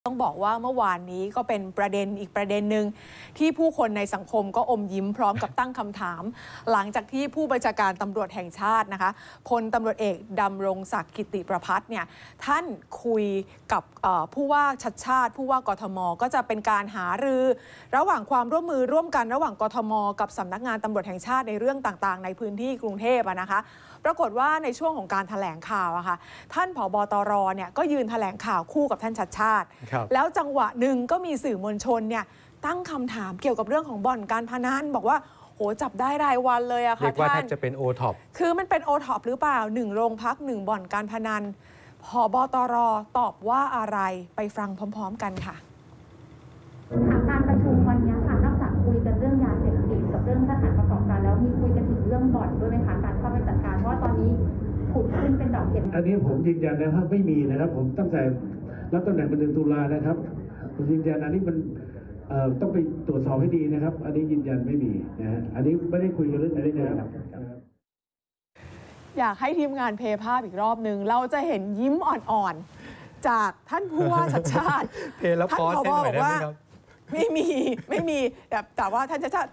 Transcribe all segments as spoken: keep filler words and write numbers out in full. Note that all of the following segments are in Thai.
ต้องบอกว่าเมื่อวานนี้ก็เป็นประเด็นอีกประเด็นหนึ่งที่ผู้คนในสังคมก็อมยิ้มพร้อมกับตั้งคำถาม หลังจากที่ผู้บัญชาการตำรวจแห่งชาตินะคะพลตำรวจเอกดำรงศักดิ์กิติประภัสเนี่ยท่านคุยกับผู้ว่าชัดชาติผู้ว่ากทมก็จะเป็นการหารือระหว่างความร่วมมือร่วมกันระหว่างกทมกับสำนักงานตำรวจแห่งชาติในเรื่องต่างๆในพื้นที่กรุงเทพนะคะปรากฏว่าในช่วงของการแถลงข่าวอะค่ะท่านผบตรเนี่ยก็ยืนแถลงข่าวคู่กับท่านชัดชาติแล้วจังหวะหนึ่งก็มีสื่อมวลชนเนี่ยตั้งคำถามเกี่ยวกับเรื่องของบ่อนการพนันบอกว่าโหจับได้รายวันเลยอะค่ะท่านเรียกว่าแทบจะเป็นโอท็อปคือมันเป็นโอท็อปหรือเปล่าหนึ่งโรงพักหนึ่งบ่อนการพนันผบตรตอบว่าอะไรไปฟังพร้อมๆกันค่ะการประชุมวันนี้ค่ะนอกจากคุยกันเรื่องยาเสพติดกับเรื่องสถานประกอบการแล้วมีคุยกันถึงเรื่องบ่อนด้วยไหมคะการเข้าไปจัดการเพราะตอนนี้ผุดขึ้นเป็นดอกเห็ดอันนี้ผมยืนยันนะครับไม่มีนะครับผมตั้งแต่รับตำแหน่งเป็นเดือนตุลานะครับผมยืนยันอันนี้มันต้องไปตรวจสอบให้ดีนะครับอันนี้ยืนยันไม่มีนะฮะอันนี้ไม่ได้คุยกันเรื่องอะไรนะครับอยากให้ทีมงานเพย์ภาพอีกรอบหนึ่งเราจะเห็นยิ้มอ่อนๆจากท่านผู้ว่าชัดชาติเพย์แล้วพอสให้หน่อยได้ไหมครับไม่มีไม่มีแบบแต่ว่าท่านชัดชาติ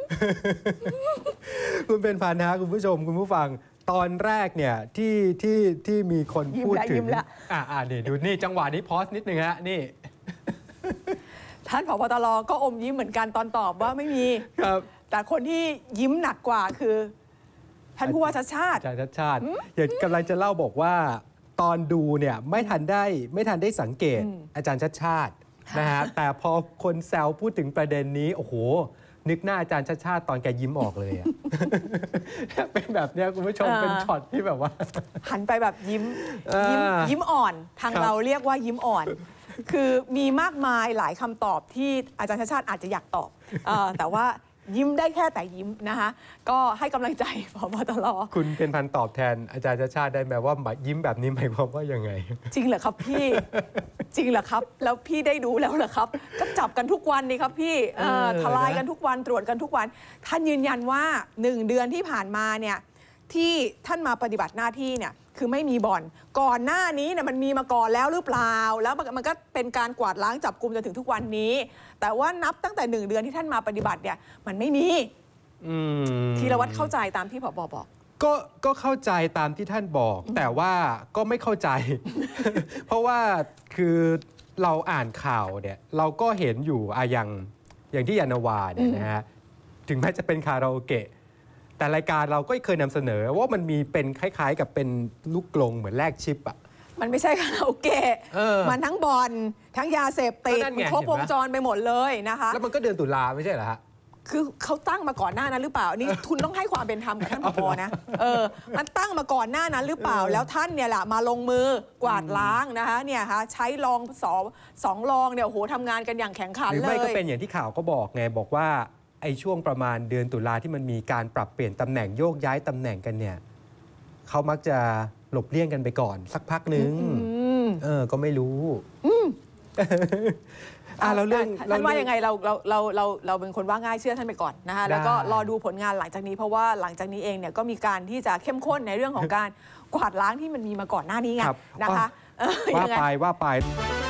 คุณเป็นพานะคุณผู้ชมคุณผู้ฟังตอนแรกเนี่ยที่ที่ที่มีคนพูดถึงอ่าอ่านี่ดูนี่จังหวะนี้พอสนิดนึงฮะนี่ท่านผบตรก็อมยิ้มเหมือนกันตอนตอบว่าไม่มีครับแต่คนที่ยิ้มหนักกว่าคือท่านผู้ว่าชัดชาติอาจารย์ชัดชาติอย่างกำลังจะเล่าบอกว่าตอนดูเนี่ยไม่ทันได้ไม่ทันได้สังเกตอาจารย์ชัดชาตินะฮะแต่พอคนแซวพูดถึงประเด็นนี้โอ้โหนึกหน้าอาจารย์ชัดชาติตอนแกยิ้มออกเลยอะเป็นแบบนี้คุณผู้ชมเป็นช็อตที่แบบว่าหันไปแบบยิ้มยิ้มยิ้มอ่อนทางเราเรียกว่ายิ้มอ่อนคือมีมากมายหลายคำตอบที่อาจารย์ชัดชาติอาจจะอยากตอบแต่ว่ายิ้มได้แค่แต่ยิ้มนะคะก็ให้กำลังใจผบตรคุณเป็นพันตอบแทนอาจารย์ชัดชาติได้ไหมว่ายิ้มแบบนี้หมายความว่ายังไงจริงเหรอครับพี่จริงเหรอครับแล้วพี่ได้ดูแล้วเหรอครับก็จับกันทุกวันนี่ครับพี่ทลายกันทุกวันตรวจกันทุกวันท่านยืนยันว่าหนึ่งเดือนที่ผ่านมาเนี่ยที่ท่านมาปฏิบัติหน้าที่เนี่ยคือไม่มีบ่อนก่อนหน้านี้เนี่ยมันมีมาก่อนแล้วหรือเปล่าแล้วมันก็เป็นการกวาดล้างจับกุมจนถึงทุกวันนี้แต่ว่านับตั้งแต่หนึ่งเดือนที่ท่านมาปฏิบัติเนี่ยมันไม่มีธีรวัตรเข้าใจตามที่ผบบอกก็ก็เข้าใจตามที่ท่านบอกแต่ว่าก็ไม่เข้าใจ เพราะว่าคือเราอ่านข่าวเนี่ยเราก็เห็นอยู่อะอย่างอย่างที่ยานาวาเนี่ยนะฮะถึงแม้จะเป็นคาราโอเกะแต่รายการเราก็เคยนำเสนอว่ามันมีเป็นคล้ายๆกับเป็นลูกกลงเหมือนแลกชิปอ่ะมันไม่ใช่คาราโอเกะมันทั้งบอลทั้งยาเสพติดมันครบวงจรไปหมดเลยนะคะแล้วมันก็เดือนตุลาไม่ใช่เหรอฮะคือเขาตั้งมาก่อนหน้านั้นหรือเปล่านี่คุณต้องให้ความเป็นธรรมกับท่านผบนะเออมันตั้งมาก่อนหน้านั้นหรือเปล่าแล้วท่านเนี่ยแหละมาลงมือกวาดล้างนะคะเนี่ยค่ะใช้รองสองสองรองเนี่ยโอ้โหทำงานกันอย่างแข็งขันเลยหรือไม่ก็เป็นอย่างที่ข่าวก็บอกไงบอกว่าไอ้ช่วงประมาณเดือนตุลาที่มันมีการปรับเปลี่ยนตำแหน่งโยกย้ายตำแหน่งกันเนี่ยเขามักจะหลบเลี่ยงกันไปก่อนสักพักนึงเออก็ไม่รู้อ่าเราเรื่องท่านว่ายังไงเราเราเราเราเราเป็นคนว่าง่ายเชื่อท่านไปก่อนนะคะแล้วก็รอดูผลงานหลังจากนี้เพราะว่าหลังจากนี้เองเนี่ยก็มีการที่จะเข้มข้นในเรื่องของการกวาดล้างที่มันมีมาก่อนหน้านี้ไงนะคะว่าไปว่าไป